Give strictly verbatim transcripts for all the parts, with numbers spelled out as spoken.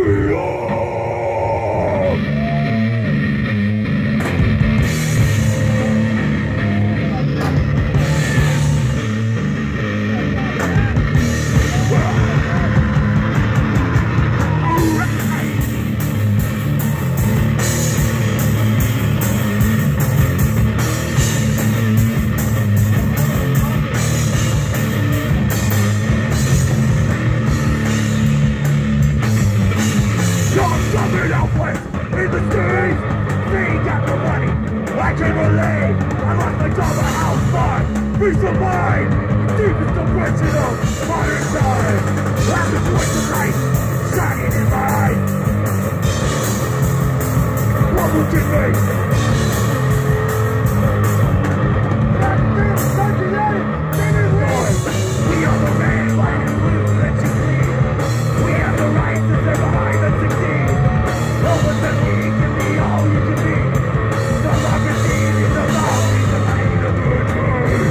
Coming out west in the streets, seeing after money. I can relate. I lost my job at house far. Peace of mind, the deepest oppression of modern time. Like the voice of light shining in my eyes. What will get me? We are the red, white, and blue that you need. We have the right to survive and succeed. Open the key, give me all you can be. Democracy is about the pain of your truth.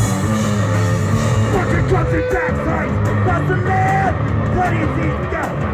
Fucking clumsy tax sites, that's the land. Bloody seas go.